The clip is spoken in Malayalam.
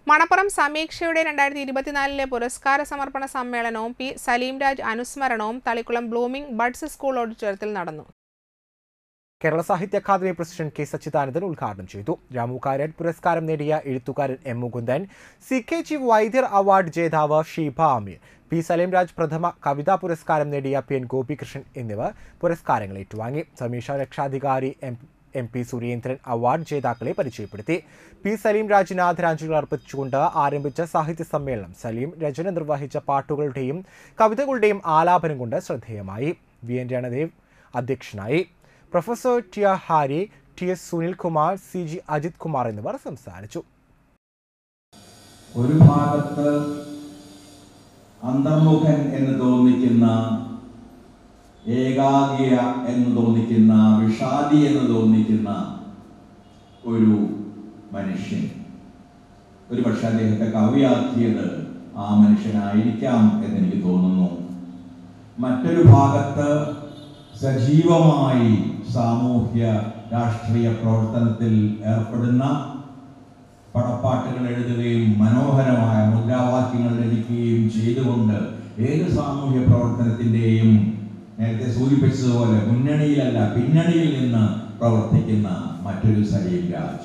മണപ്പുറം സമീക്ഷയുടെ 2024 പുരസ്കാര സമർപ്പണ സമ്മേളനവും പി. സലീംരാജ് അനുസ്മരണവും തളിക്കുളം ബ്ലൂമിംഗ് ബഡ്സ് സ്കൂൾ ഓഡിറ്റോറിയത്തിൽ നടന്നു. കേരള സാഹിത്യ അക്കാദമി പ്രസിഡന്റ് കെ. സച്ചിദാനന്ദൻ ഉദ്ഘാടനം ചെയ്തു. രാമുകാരൻ പുരസ്കാരം നേടിയ എഴുത്തുകാരൻ M. Mukundan, CKG Vaidyar award ജേതാവ് ഷീബ അമീർ, പി. സലീംരാജ് പ്രഥമ കവിതാ പുരസ്കാരം നേടിയ PN ഗോപികൃഷ്ണൻ എന്നിവർ പുരസ്കാരങ്ങൾ ഏറ്റുവാങ്ങി. സമീക്ഷ രക്ഷാധികാരി MP സുരേന്ദ്രൻ അവാർഡ് ജേതാക്കളെ പരിചയപ്പെടുത്തി. പി. സലീംരാജിന് ആദരാഞ്ജലികൾ അർപ്പിച്ചുകൊണ്ട് ആരംഭിച്ച സാഹിത്യ സമ്മേളനം സലീം രചന നിർവഹിച്ച പാട്ടുകളുടെയും കവിതകളുടെയും ആലാപനം കൊണ്ട് ശ്രദ്ധേയമായി. VN രണദേവ് അധ്യക്ഷനായി. Professor TR Hari, TS Sunilkumar, CG Ajith Kumar എന്നിവർ സംസാരിച്ചു. ഒരു ഭാഗത്ത് അന്തർമുഖൻ എന്ന് തോന്നിക്കുന്ന, ഏകാകിയ എന്ന് തോന്നിക്കുന്ന, വിഷാദി എന്ന് തോന്നിക്കുന്ന ഒരു മനുഷ്യൻ, ഒരു പക്ഷെ അദ്ദേഹത്തെ കവിയാക്കിയത് ആ മനുഷ്യനായിരിക്കാം എന്നെനിക്ക് തോന്നുന്നു. മറ്റൊരു ഭാഗത്ത് സജീവമായി സാമൂഹ്യ രാഷ്ട്രീയ പ്രവർത്തനത്തിൽ ഏർപ്പെടുന്ന, പടപ്പാട്ടുകൾ എഴുതുകയും മനോഹരമായ മുദ്രാവാക്യങ്ങൾ രചിക്കുകയും ചെയ്തുകൊണ്ട് ഏത് സാമൂഹ്യ പ്രവർത്തനത്തിൻ്റെയും നേരത്തെ സൂചിപ്പിച്ചതുപോലെ മുന്നണിയിലല്ല പിന്നണിയിൽ നിന്ന് പ്രവർത്തിക്കുന്ന മറ്റൊരു സലീംരാജ്.